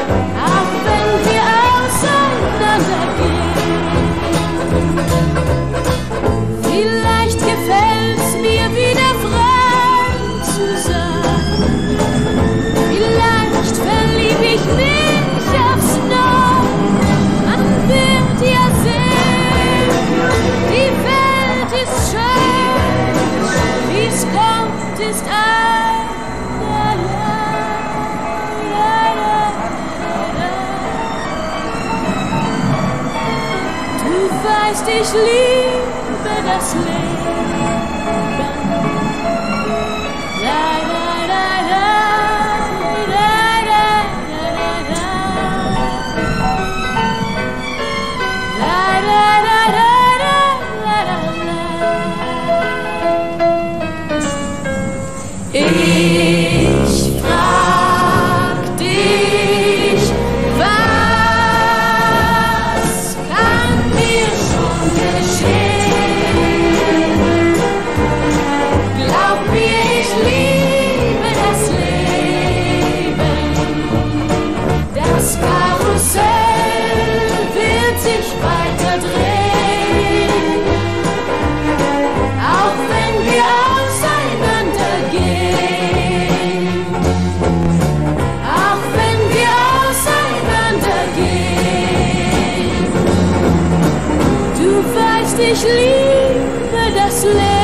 auch wenn wir auseinandergehen. Vielleicht gefällt's mir wieder frei zu sein. Vielleicht verlieb ich mich aufs Neue. Man wird ja sehen, die Welt ist schön, wie's kommt, ist Du weißt, ich liebe das Leben. La, la, la, la, la, la, la, la. La, la, la, la, la, la, la. Ich frag dich, was kann mir schon geschehen? Glaub mir, ich liebe das Leben. Das Karussell wird sich weiter drehen, auch wenn wir auseinandergehen. Auch wenn wir auseinandergehen. Du weißt, ich liebe das Leben.